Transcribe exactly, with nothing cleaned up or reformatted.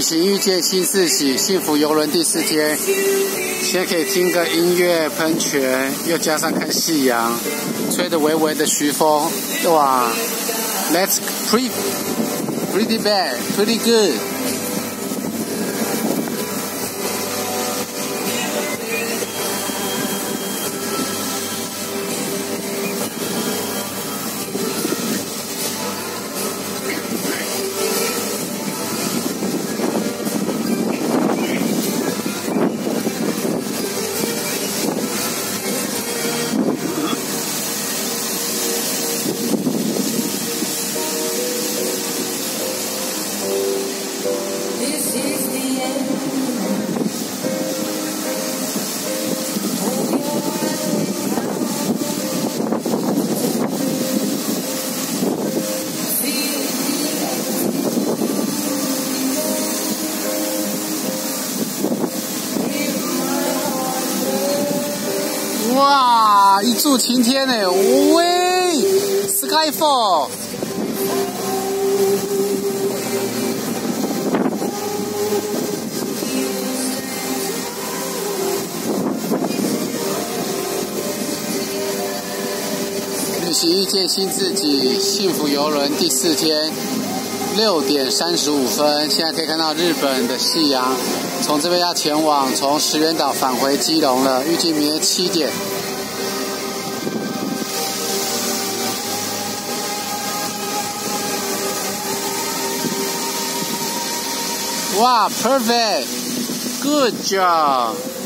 行遇见新自己，幸福游轮第四天，先可以听个音乐喷泉，又加上看夕阳，吹着微微的徐风，哇 ，That's pretty pretty bad, pretty good。哇，一柱擎天呢！喂 ，Skyfall。旅行遇见新自己，幸福游轮第四天，六点三十五分，现在可以看到日本的夕阳。从这边要前往从石垣岛返回基隆了，预计明天七点。哇 ，perfect，good job。